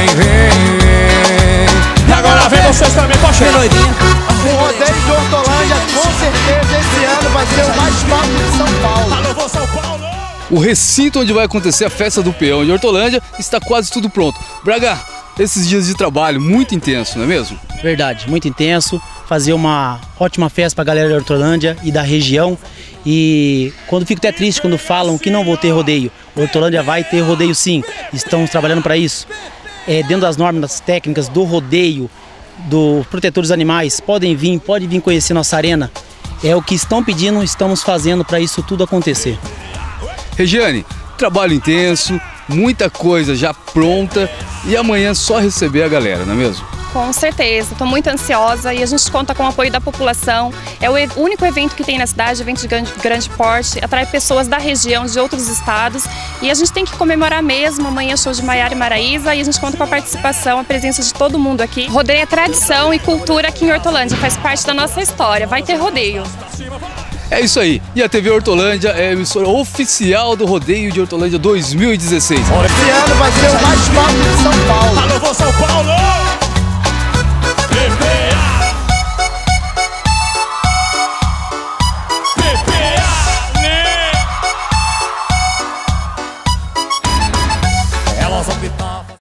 vem. E agora vem vocês também, pode chegar. O rodeio de Hortolândia, com certeza, esse ano vai ser o mais top de São Paulo. Alô, São Paulo! O recinto onde vai acontecer a festa do peão de Hortolândia está quase tudo pronto. Braga, esses dias de trabalho muito intenso, não é mesmo? Verdade, muito intenso. Fazer uma ótima festa para a galera de Hortolândia e da região. E quando fico até triste quando falam que não vou ter rodeio. Hortolândia vai ter rodeio sim, estamos trabalhando para isso. Dentro das normas técnicas do rodeio, do protetor dos animais, pode vir conhecer nossa arena. É o que estão pedindo, estamos fazendo para isso tudo acontecer. Regiane, trabalho intenso, muita coisa já pronta e amanhã só receber a galera, não é mesmo? Com certeza, estou muito ansiosa e a gente conta com o apoio da população. É o único evento que tem na cidade, evento de grande porte, atrai pessoas da região, de outros estados e a gente tem que comemorar mesmo. Amanhã show de Maiara e Maraísa e a gente conta com a participação, a presença de todo mundo aqui. Rodeio é tradição e cultura aqui em Hortolândia, faz parte da nossa história, vai ter rodeio. É isso aí, e a TV Hortolândia é a emissora oficial do Rodeio de Hortolândia 2016. Esse ano vai ser o mais